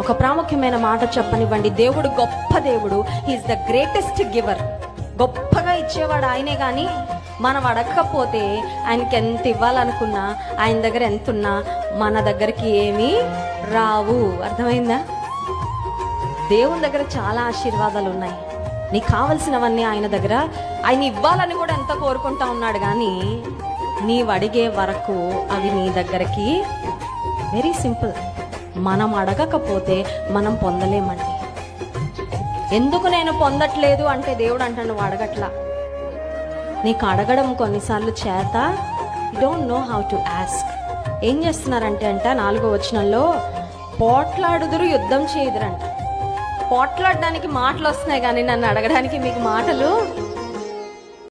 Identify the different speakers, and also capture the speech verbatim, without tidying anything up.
Speaker 1: ఒక ప్రాముఖ్యమైన మాట చెప్పనివ్వండి. దేవుడు గొప్ప దేవుడు. He is the greatest giver. గొప్పగా ఇచ్చేవాడు ఆయనే. కానీ మనం అడగకపోతే ఆయనకి ఎంత ఇవ్వాలనుకున్నా, ఆయన దగ్గర ఎంత ఉన్నా మన దగ్గరికి ఏమీ రావు. అర్థమైందా? దేవుని దగ్గర చాలా ఆశీర్వాదాలు ఉన్నాయి. నీకు కావలసినవన్నీ ఆయన దగ్గర ఆయన ఇవ్వాలని కూడా ఎంత కోరుకుంటా ఉన్నాడు. కానీ నీవు అడిగే వరకు అవి నీ దగ్గరికి వెరీ సింపుల్. మనం అడగకపోతే మనం పొందలేమండి. ఎందుకు నేను పొందట్లేదు అంటే దేవుడు అంటాడు నువ్వు అడగట్లా. నీకు అడగడం కొన్నిసార్లు చేత, you don't know how to ask. ఏం చేస్తున్నారంటే అంట నాలుగో వచనంలో, పోట్లాడుదురు యుద్ధం చేయుదురంట. పోట్లాడడానికి మాటలు వస్తున్నాయి కానీ నన్ను అడగడానికి మీకు మాటలు